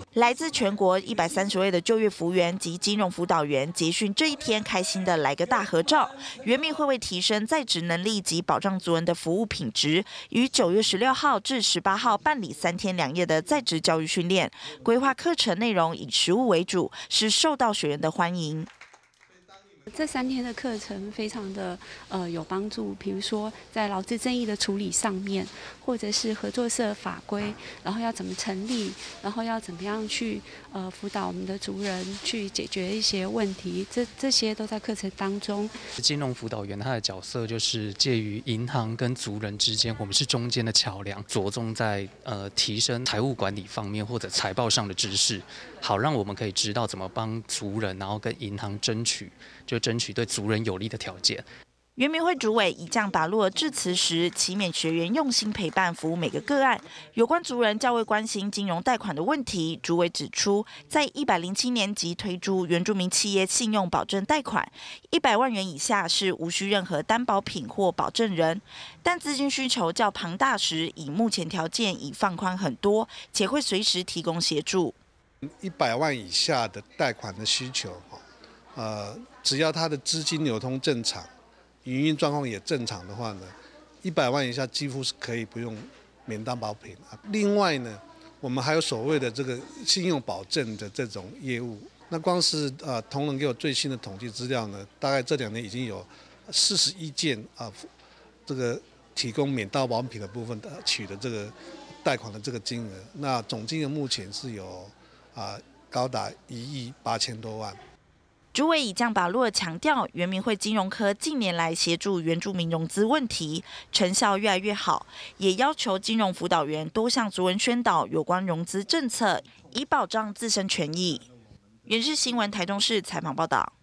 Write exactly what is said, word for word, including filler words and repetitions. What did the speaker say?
来自全国一百三十位的就业服务员及金融辅导员结训这一天，开心的来个大合照。原民会为提升在职能力及保障族人的服务品质，于九月十六号至十八号办理三天两夜的在职教育训练，规划课程内容以实务为主，是受到学员的欢迎。 这三天的课程非常的呃有帮助，比如说在劳资争议的处理上面，或者是合作社法规，然后要怎么成立，然后要怎么样去呃辅导我们的族人去解决一些问题，这这些都在课程当中。 金融辅导员他的角色就是介于银行跟族人之间，我们是中间的桥梁，着重在呃提升财务管理方面或者财报上的知识，好让我们可以知道怎么帮族人，然后跟银行争取。就争取对族人有利的条件。 原民会主委以将达洛致辞时，期勉学员用心陪伴服务每个个案。有关族人较为关心金融贷款的问题，主委指出，在一百零七年即推出原住民企业信用保证贷款，一百万元以下是无需任何担保品或保证人，但资金需求较庞大时，以目前条件已放宽很多，且会随时提供协助。 一百万以下的贷款的需求，呃，只要它的资金流通正常，营运状况也正常的话呢，一百万以下几乎是可以不用免担保品啊。另外呢，我们还有所谓的这个信用保证的这种业务。那光是呃同仁给我最新的统计资料呢，大概这两年已经有四十一件啊、呃，这个提供免担保品的部分的取得这个贷款的这个金额，那总金额目前是有啊、呃、高达一亿八千多万。 主委以将把洛强调，原民会金融科近年来协助原住民融资问题成效越来越好，也要求金融辅导员多向族人宣导有关融资政策，以保障自身权益。原视新闻台中市采访报道。